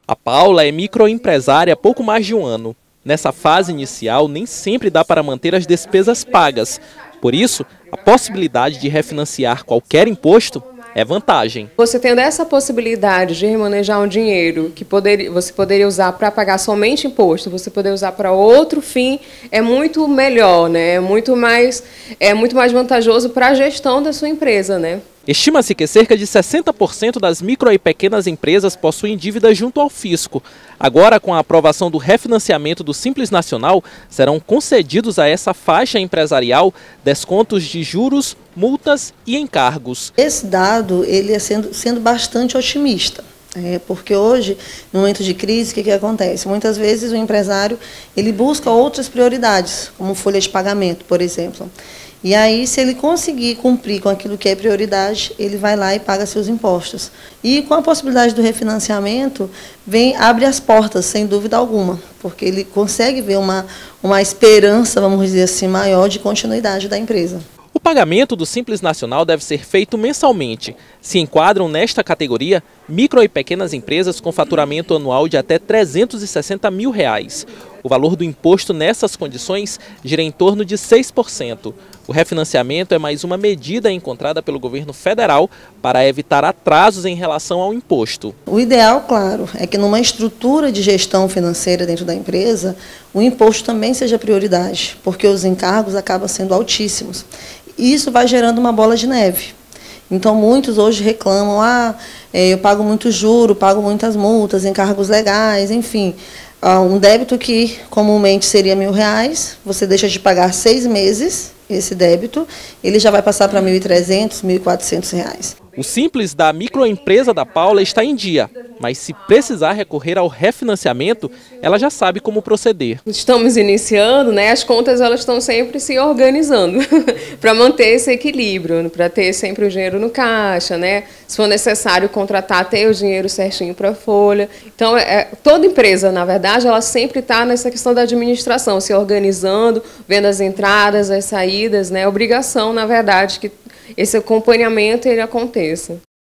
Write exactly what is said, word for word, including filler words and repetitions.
A Paula é microempresária há pouco mais de um ano. Nessa fase inicial, nem sempre dá para manter as despesas pagas. Por isso, a possibilidade de refinanciar qualquer imposto é vantagem. Você tendo essa possibilidade de remanejar um dinheiro que poderia, você poderia usar para pagar somente imposto, você poder usar para outro fim, é muito melhor, né? É muito mais, é muito mais vantajoso para a gestão da sua empresa, né? Estima-se que cerca de sessenta por cento das micro e pequenas empresas possuem dívidas junto ao fisco. Agora, com a aprovação do refinanciamento do Simples Nacional, serão concedidos a essa faixa empresarial descontos de juros, multas e encargos. Esse dado ele é sendo, sendo bastante otimista. É, porque hoje, no momento de crise, o que, que acontece? Muitas vezes o empresário ele busca outras prioridades, como folha de pagamento, por exemplo. E aí, se ele conseguir cumprir com aquilo que é prioridade, ele vai lá e paga seus impostos. E com a possibilidade do refinanciamento, vem, abre as portas, sem dúvida alguma, porque ele consegue ver uma, uma esperança, vamos dizer assim, maior de continuidade da empresa. O pagamento do Simples Nacional deve ser feito mensalmente. Se enquadram nesta categoria micro e pequenas empresas com faturamento anual de até trezentos e sessenta mil reais. O valor do imposto nessas condições gira em torno de seis por cento. O refinanciamento é mais uma medida encontrada pelo governo federal para evitar atrasos em relação ao imposto. O ideal, claro, é que numa estrutura de gestão financeira dentro da empresa, o imposto também seja prioridade, porque os encargos acabam sendo altíssimos. E isso vai gerando uma bola de neve. Então, muitos hoje reclamam, ah, eu pago muito juro, pago muitas multas, encargos legais, enfim. Um débito que comumente seria mil reais, você deixa de pagar seis meses esse débito, ele já vai passar para mil e trezentos, mil e quatrocentos reais. O Simples da microempresa da Paula está em dia, mas se precisar recorrer ao refinanciamento, ela já sabe como proceder. Estamos iniciando, né? As contas elas estão sempre se organizando para manter esse equilíbrio, para ter sempre o dinheiro no caixa, né? Se for necessário contratar, ter o dinheiro certinho para a folha. Então, é, toda empresa, na verdade, ela sempre está nessa questão da administração, se organizando, vendo as entradas, as saídas, né? Obrigação, na verdade, que esse acompanhamento ele aconteça.